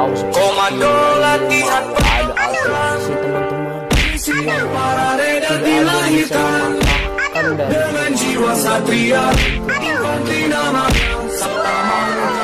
tahu Komando latihan ada alternatif teman-teman. para reda Tidak ada yang bisa dilahirkan mematahkan dari dengan jiwa satria. Infanteria nama Sabta